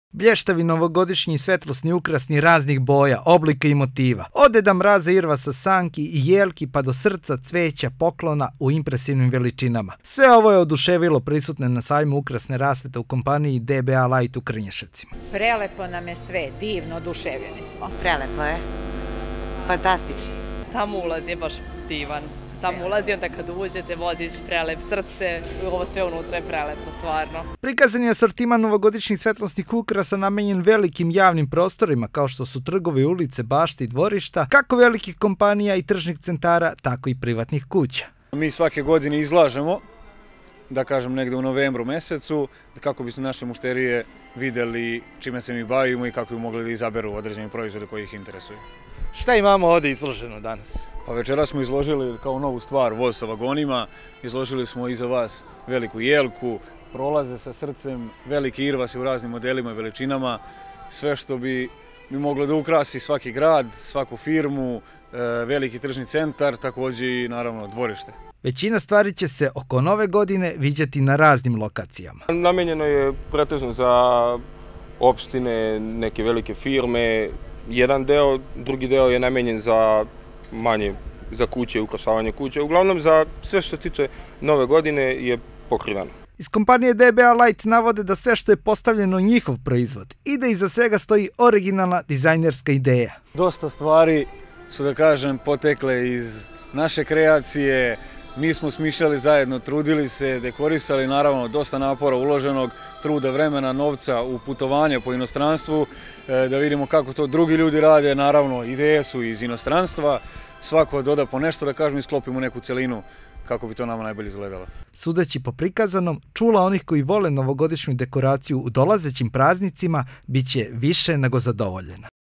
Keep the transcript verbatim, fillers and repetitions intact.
Blještavi novogodišnji svetlosni ukrasni raznih boja, oblika i motiva. Od Deda Mraza, Irvasa, sanki i jelki pa do srca, cveća, poklona u impresivnim veličinama. Sve ovo je oduševilo prisutne na sajmu ukrasne rasvete u kompaniji D B A Light u Krnješevcima. Prelepo nam je sve, divno, oduševljeni smo. Prelepo je, fantastično. Sam ulaz je baš divan. Sam ulaz i onda kad uđete, vozić prelep, srce, ovo sve unutra je prelepo, stvarno. Prikazan je asortiman novogodišnjih svetlosnih ukrasa namenjen velikim javnim prostorima kao što su trgovi, ulice, bašte i dvorišta, kako velikih kompanija i tržnih centara, tako i privatnih kuća. Mi svake godine izlažemo, da kažem negde u novembru mesecu, kako bi se naše mušterije videli čime se mi bavimo i kako bi mogli da izaberu određeni proizvode koji ih interesuju. Šta imamo ovdje izloženo danas? Pa večera smo izložili kao novu stvar voz sa vagonima, izložili smo iza vas veliku jelku, prolaze sa srcem, veliki irvasi u raznim modelima i veličinama, sve što bi, bi moglo da ukrasi svaki grad, svaku firmu, veliki tržni centar, također i naravno dvorište. Većina stvari će se oko nove godine viđati na raznim lokacijama. Namenjeno je pretežno za opštine, neke velike firme. Jedan deo, drugi deo je namenjen za manje, za kuće, ukrašavanje kuće. Uglavnom za sve što tiče nove godine je pokrivano. Iz kompanije D B A Light navode da sve što je postavljeno njihov proizvod i da iza svega stoji originalna dizajnerska ideja. Dosta stvari su, da kažem, potekle iz naše kreacije. Mi smo smišljali zajedno, trudili se, dekorisali, naravno dosta napora uloženog, truda, vremena, novca u putovanje po inostranstvu, da vidimo kako to drugi ljudi rade, naravno ideje su iz inostranstva, svako doda po nešto, da kažem, i sklopimo neku celinu kako bi to nama najbolje izgledalo. Sudeći po prikazanom, čula onih koji vole novogodišnju dekoraciju u dolazećim praznicima bit će više nego zadovoljena.